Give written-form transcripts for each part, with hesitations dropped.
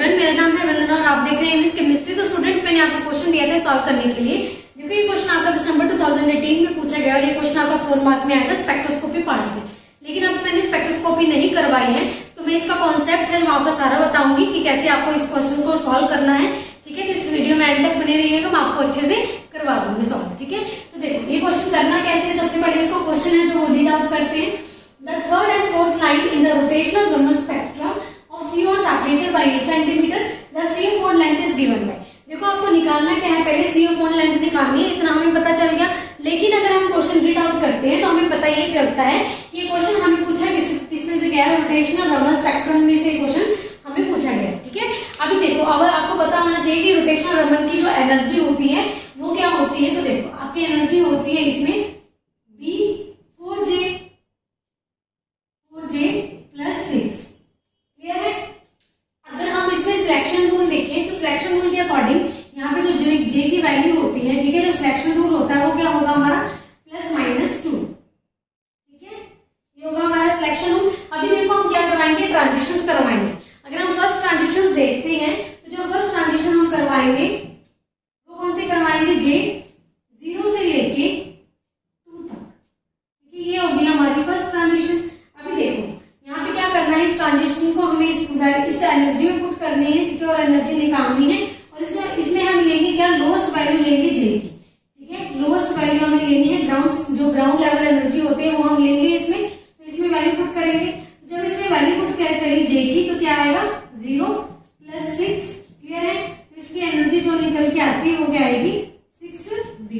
Everyone, मेरा नाम है वंदना और आप देख रहे हैं इंग्लिश केमिस्ट्री। तो स्टूडेंट्स, मैंने आपको क्वेश्चन दिया था सॉल्व करने के लिए। देखो ये क्वेश्चन आपका दिसंबर 2018 में पूछा गया और ये क्वेश्चन आपका 4 मार्क में आया था स्पेक्ट्रोस्कोपी पार्ट से। लेकिन अब मैंने स्पेक्ट्रोस्कोपी नहीं करवाई है, तो मैं इसका कॉन्सेप्ट है वहां पर सारा बताऊंगी कि कैसे आपको इस क्वेश्चन को सॉल्व करना है। ठीक है, तो इस वीडियो में एंड तक बने रहिएगा, मैं आपको अच्छे से करवा दूंगी सॉल्व। ठीक है, तो देखो ये क्वेश्चन करना कैसे है। सबसे पहले इसको क्वेश्चन है जो वो रीड आउट करते हैं। The third and fourth line in the rotational Raman spectrum of CO are separated by 8 cm. The CO mode length is given by। देखो आपको निकालना क्या है, पहले CO mode length निकालनी है, इतना हमें पता चल गया। लेकिन अगर हम क्वेश्चन रीड आउट करते हैं तो हमें पता ये चलता है ये क्वेश्चन हमें पूछा किसमें से गया है, रोटेशनल Raman स्पेक्ट्रम में से क्वेश्चन हमें पूछा गया। ठीक है, अभी देखो अब आपको पता होना चाहिए कि रोटेशनल Raman की जो एनर्जी होती है वो क्या होती है। तो देखो आपकी एनर्जी होती है इसमें V4J प्लस 6। क्लियर है। अगर हम इसमें सिलेक्शन रूल देखें तो सिलेक्शन रूल के अकॉर्डिंग यहाँ पे जो जे की वैल्यू होती है, ठीक है, जो सिलेक्शन रूल होता है वो क्या होगा हमारा +-2। ठीक है, ये होगा हमारा सिलेक्शन रूल। अभी देखो हम क्या करवाएंगे, ट्रांजिशंस करवाएंगे। अगर हम फर्स्ट ट्रांजिशंस देखते हैं तो जो फर्स्ट ट्रांजिशन हम करवाएंगे वो कौन से करवाएंगे, J 0 से लेके 2 तक। ठीक है, ये होगी हमारी फर्स्ट ट्रांजिशन। अभी देखो यहाँ पे क्या करना है, इस ट्रांजिशन को हमें इस एनर्जी में पुट करनी है। ठीक है, और एनर्जी निकालनी है। और इसमें हम लेंगे क्या, लोएस्ट वैल्यू लेंगे J की। ठीक है, लोएस्ट वैल्यू हमें लेनी है, ग्राउंड लेवल एनर्जी होती है वो हम लेंगे इसमें। तो इसमें वैल्यू पुट करेंगे। जब इसमें वैल्यू पुट करें J की तो क्या आएगा 0 + 6। क्लियर है, तो इसकी एनर्जी जो निकल के आती है वो क्या आएगी 6B।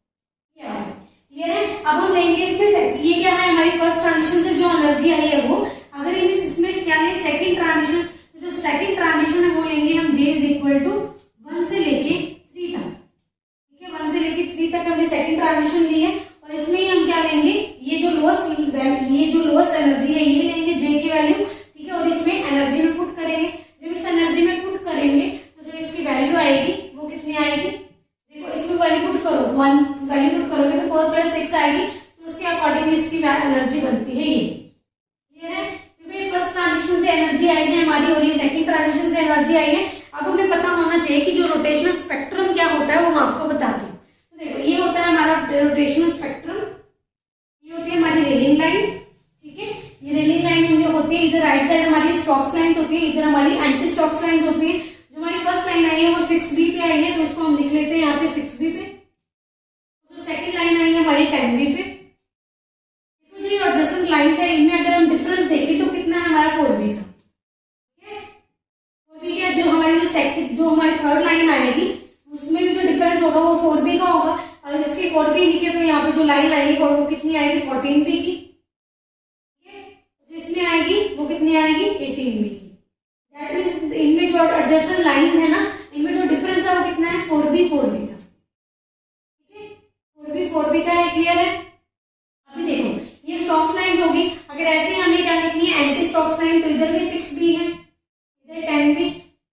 क्लियर है। अब हम लेंगे इसमें ये क्या है हमारी फर्स्ट ट्रांजिशन से जो एनर्जी आई है वो, अगर इसमें क्या है सेकंड ट्रांजिशन, तो जो सेकंड ट्रांजिशन है वो लेंगे हम J = 1 से लेके 3 तक। ठीक है, 1 से लेके 3 तक हमने सेकंड ट्रांजिशन ली है। और इसमें ही हम क्या लेंगे, ये जो लोएस्ट एनर्जी है ये लेंगे J की वैल्यू। ठीक है, और इसमें एनर्जी में पुट करेंगे। जब इस एनर्जी में पुट करेंगे तो जो इसकी वैल्यू आएगी वो कितनी आएगी, देखो इसमें वैल्यू पुट करो, 1 वैल्यू पुट करोगे तो 4 + 6 आएगी। तो उसके अकॉर्डिंग इसकी एनर्जी बनती है ये। क्लियर है, क्योंकि फर्स्ट ट्रांजिशन से एनर्जी आई है हमारी और ये सेकंड ट्रांजिशन से एनर्जी आई है। अब हमें पता होना चाहिए कि जो रोटेशनल स्पेक्ट्रम क्या होता है वो मैं आपको बताती हूँ। तो देखो ये होता है हमारा रोटेशनल स्पेक्ट्रम, ये होती है हमारी रेलिंग लाइन। ठीक है, ये रेलिंग लाइन होती है, इधर राइट साइड हमारी स्टॉक्स लाइंस होती है, इधर हमारी एंटी स्टॉक्स लाइंस होती है। जो हमारी फर्स्ट लाइन आई है वो 6B पे आई है, तो उसको हम लिख लेते हैं यहाँ पे 6B पे। जो सेकंड लाइन आई है हमारी 10B पे। देखो जो एडजेसेंट लाइंस है इनमें अगर हम डिफरेंस देखें तो कितना है हमारा 4B का। ठीक है, 4B का जो हमारी थर्ड लाइन आएगी उसमें भी जो डिफरेंस होगा वो 4B का होगा। और इसकी 4B लिखे तो यहाँ पे जो लाइन आएगी वो कितनी आएगी 14B की। ठीक है, जो इसमें आएगी वो कितनी आएगी 18B की। दैट मींस इनमें जो एडजेसेंट लाइंस है ना, इनमें जो डिफरेंस है वो कितना है 4B का। ठीक है, 4B का है। क्लियर है। अभी देखो ये स्टॉक्स लाइंस होगी। अगर ऐसे ही हमें क्या लिखनी है एंटी स्टॉक्स लाइन, तो इधर भी 6B है, इधर 10B,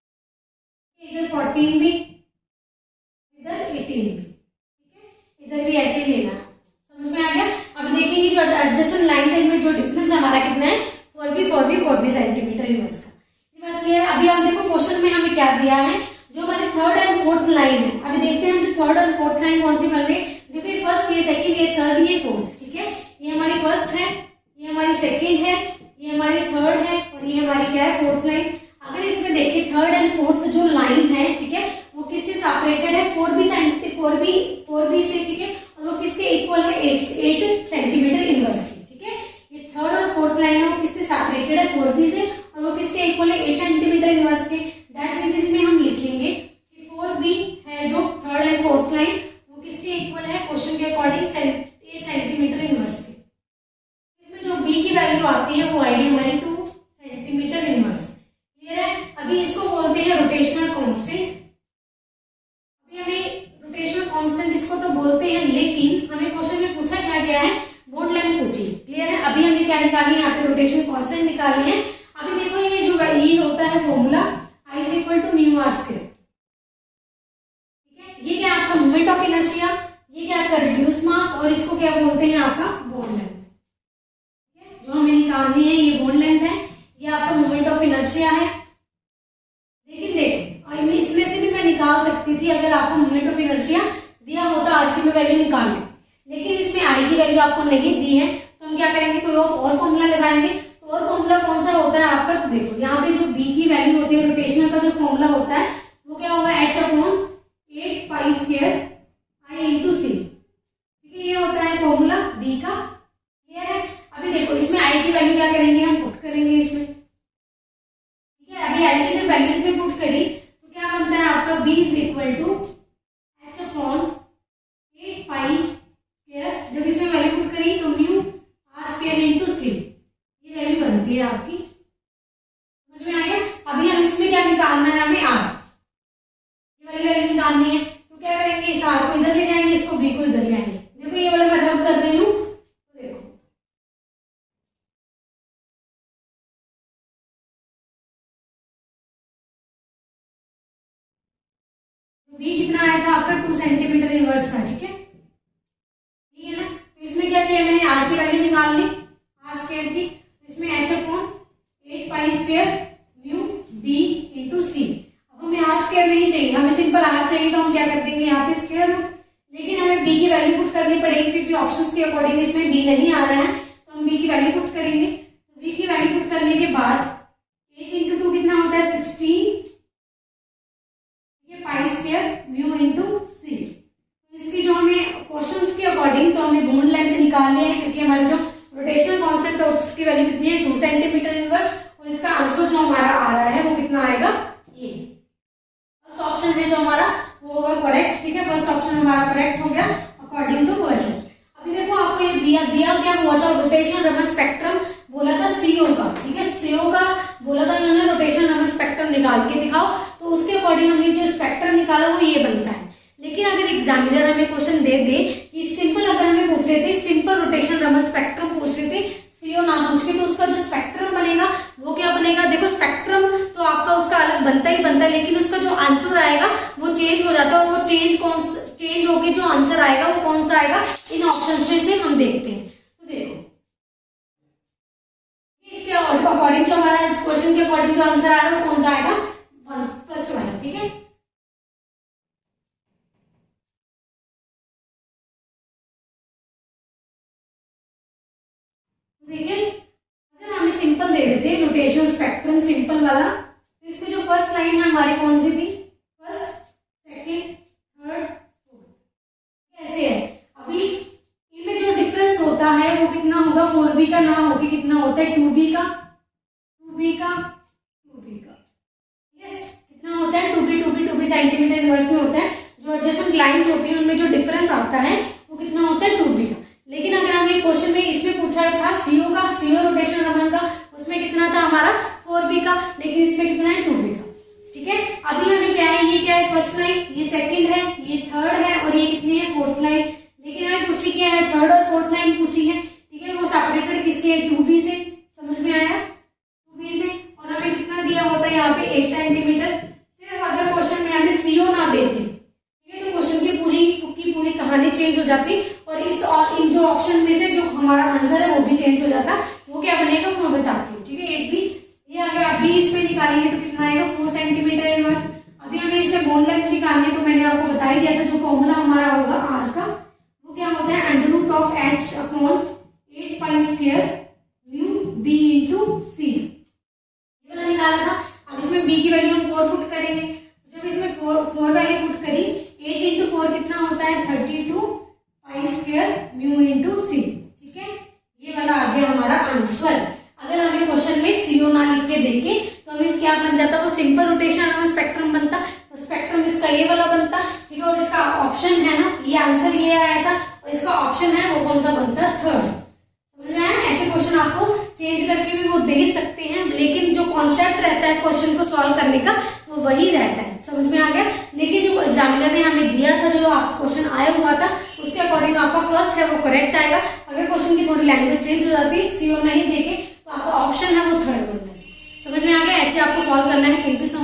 इधर 14B, इधर 18B। ठीक है, इधर भी ऐसे ही लेना है। समझ में आ गया। अब देखेंगे जो एडजेसेंट लाइन है इनमें जो डिफरेंस हमारा कितना है 4B सेंटीमीटर इनवर्स का। ये बात क्लियर है। अभी आप देखो क्वेश्चन में हमें क्या दिया है, जो हमारी थर्ड एंड फोर्थ लाइन है। अभी देखते हैं हम जो थर्ड एंड फोर्थ लाइन कौन सी बन रही है। देखो ये फर्स्ट, ये सेकंड, ये थर्ड, ये फोर्थ। ठीक है, ये हमारी फर्स्ट है, ये हमारी सेकंड है, ये हमारी थर्ड है और ये हमारी क्या है फोर्थ लाइन। अगर इसमें देखिए थर्ड एंड फोर्थ जो लाइन है, ठीक है, वो किससे सेपरेटेड है 4B से। ठीक है, और वो किसके इक्वल है 8 सेंटीमीटर इनवर्स की। ठीक है, ये थर्ड और फोर्थ लाइन है वो किससे सेपरेटेड है 4B से और वो किसके इक्वल है 8 सेंटीमीटर इनवर्स के। दैट मींस इसमें हम लिखेंगे कि 4B है जो थर्ड एंड फोर्थ लाइन वो किसके इक्वल है क्वेश्चन के अकॉर्डिंग 8 सेंटीमीटर इनवर्स के। इसमें जो B की वैल्यू आती है वो आएगी हमारी 2 सेंटीमीटर इनवर्स। क्लियर है। अभी इसको बोलते हैं रोटेशनल कांस्टेंट। अभी हमें रोटेशनल कांस्टेंट इसको तो बोलते हैं, लेकिन हमें क्वेश्चन में पूछा क्या गया है, मोड लेंथ पूछी। क्लियर है। अभी हमें क्या निकालनी है, यहाँ पे रोटेशनल कांस्टेंट निकालनी है। अभी देखो ये जो ये होता है फॉर्मूला I = μr²। ठीक है, ये क्या आपका मोमेंट ऑफ इनर्शिया, ये क्या आपका रिड्यूस मास और इसको क्या बोलते हैं आपका बोन लेंथ। ठीक है, जो हमें निकालनी है ये बोन लेंथ है, ये आपका मोमेंट ऑफ इनर्शिया है। देखिए निकाल सकती थी अगर आपको मोमेंट ऑफ इनर्शिया दिया होता, आर की मैं वैल्यू निकाल लेती। लेकिन इसमें आई की वैल्यू आपको नहीं दी है, तो हम क्या करेंगे, कोई और फॉर्मूला लगाएंगे। तो और फॉर्मूला कौन सा होता है आपका, तो देखो यहाँ पे जो बी की वैल्यू होती है, रोटेशनल का जो फॉर्मूला होता है वो क्या होगा, h upon 8 pi square I into c. ठीक है, ये होता है फॉर्मूला बी का। क्लियर है। अभी देखो इसमें आई की वैल्यू क्या करेंगे, हम पुट करेंगे इसमें। ठीक है, अभी आई की जब वैल्यू इसमें पुट करी तो क्या बनता है आपका, b is equal to h upon 8 pi square, जब इसमें वैल्यू पुट करी तो mu r square into c, ये वैल्यू बनती है आपकी। समझ में आ गया। अभी हम इसमें क्या निकालना है, हमें आर, ये वाली वैल्यू निकालनी है। तो क्या करेंगे, इस आर को इधर ले जाएंगे, इसको बी को इधर ले आएंगे। देखो ये वाला मैं कर रही हूँ, तो देखो बी कितना आया था आपका, 2 सेंटीमीटर इनवर्स था। ठीक है, ठीक है ना। तो इसमें क्या किया मैंने, आर की वैल्यू निकाल ली, आर स्क्वायर की। इसमें h upon 8 pi square mu b into c. अब हमें आर स्क्वायर नहीं चाहिए, हमें सिंपल आर चाहिए, तो हम क्या कर देंगे यहाँ पे स्क्वायर रूट। लेकिन हमें बी की वैल्यू पुट करनी पड़ेगी क्योंकि ऑप्शंस के अकॉर्डिंग इसमें बी नहीं आ रहा है, तो हम बी की वैल्यू पुट करेंगे। तो बी की वैल्यू पुट करने के बाद 8 इंटू 2 कितना होता है, 16 pi square mu into c. इसकी जो हमें क्वेश्चंस के अकॉर्डिंग तो हमने बूंद लेंथ निकाल लिया है, क्योंकि हमारे जो रोटेशनल कांस्टेंट था उसकी वैल्यू कितनी है, 2 सेंटीमीटर इनवर्स, और इसका आंसर जो हमारा आ रहा है वो कितना आएगा, ये फर्स्ट ऑप्शन है जो हमारा वो होगा करेक्ट। ठीक है, फर्स्ट ऑप्शन हमारा करेक्ट हो गया अकॉर्डिंग टू क्वेश्चन। अभी देखो आपको ये दिया क्या हुआ था, रोटेशनल रमन स्पेक्ट्रम बोला था सीओ का। ठीक है, सीओ का बोला था इन्होंने, रोटेशनल रमन स्पेक्ट्रम निकाल के दिखाओ। तो उसके अकॉर्डिंग हमने जो स्पेक्ट्रम निकाला वो ये बनता है। लेकिन अगर एग्जामिनर हमें क्वेश्चन दे दे कि सिंपल, अगर हमें पूछ लेते सिंपल रोटेशन रमन स्पेक्ट्रम पूछ लेते, सीओ ना पूछ के, तो उसका जो स्पेक्ट्रम बनेगा वो क्या बनेगा, देखो स्पेक्ट्रम तो आपका उसका अलग बनता ही बनता है, लेकिन उसका जो आंसर आएगा वो चेंज हो जाता है। वो चेंज होके जो आंसर आएगा वो कौन सा आएगा, इन ऑप्शन में से हम देखते हैं। तो देखो इसके अकॉर्डिंग जो हमारा इस क्वेश्चन के अकॉर्डिंग जो आंसर आ रहा है वो कौन सा आएगा, फर्स्ट वाला। ठीक है, देखिए अगर हमें सिंपल दे देते रोटेशन स्पेक्ट्रम सिंपल वाला, तो इसकी जो फर्स्ट लाइन है हमारी कौन सी थी, फर्स्ट सेकंड थर्ड फोर्थ, कैसे है। अभी इनमें जो डिफरेंस होता है वो कितना होगा, 4b का ना होके कितना होता है, 2b का। यस, कितना होता है, 2b सेंटीमीटर इनवर्स में होता है। जो एडजेसेंट लाइंस होती है उनमें जो डिफरेंस आता है वो कितना होता है, 2b का। लेकिन अगर हमें क्वेश्चन में इसमें पूछा था सीओ का, सीओ रोटेशन रमन का, उसमें कितना था हमारा 4b का, लेकिन इसमें कितना है 2b का। ठीक है, अभी हमें क्या है, ये क्या है फर्स्ट लाइन, ये सेकंड है, ये थर्ड है, और ये कितनी है फोर्थ लाइन। लेकिन हमें पूछी क्या है, थर्ड और फोर्थ लाइन पूछी है। ठीक है, वो सेपरेटेड किससे है, 2b से। समझ में आया, 2b से। और हमें कितना दिया होता है यहाँ पे 8 सेंटीमीटर। सिर्फ अगर क्वेश्चन में हमें सीओ ना देते, ठीक है, तो क्वेश्चन की पूरी कहानी चेंज हो जाती, और इन जो ऑप्शन में से जो हमारा आंसर है वो भी चेंज हो जाता। वो क्या बनेगा वो मैं बताती हूँ। ठीक है, 8b ये आ गया। अभी इसमें निकालेंगे तो कितना आएगा, 4 सेंटीमीटर इनवर्स। अभी हमें इसमें बोन लेंथ निकालनी है, तो मैंने आपको बता ही दिया था जो फॉर्मूला हमारा होगा आर का, वो क्या होता है, under root of h upon 8 pi square mu b into c. ये वाला निकाला था। अब इसमें b की वैल्यू हम 4 पुट करेंगे। जब इसमें 4 वैल्यू पुट करी, 8 इंटू 4 कितना होता है, 32 pi square mu into c. ठीक है, ये वाला आ गया हमारा आंसर। अगर हमें क्वेश्चन में सीओ ना लिख के देखे तो हमें क्या बन जाता, वो सिंपल रोटेशन रमन स्पेक्ट्रम बनता। तो स्पेक्ट्रम इसका ये वाला बनता। ठीक है, और इसका ऑप्शन है ना, ये आंसर ये आया था, और इसका ऑप्शन है वो कौन सा बनता, थर्ड। समझ में आया। ऐसे क्वेश्चन आपको चेंज करके भी वो दे सकते हैं, लेकिन जो कॉन्सेप्ट रहता है क्वेश्चन को सॉल्व करने का वो वही रहता है। समझ में आ गया। लेकिन जो एग्जामिनर ने हमें दिया था, जो आपका क्वेश्चन आया हुआ था, उसके अकॉर्डिंग आपका फर्स्ट है वो करेक्ट आएगा। अगर क्वेश्चन की थोड़ी लैंग्वेज चेंज हो जाती, सीओ नहीं देके, तो आपका ऑप्शन है वो थर्ड बन जाएगा। समझ में आ गया। ऐसे आपको सॉल्व करना है। Thank you.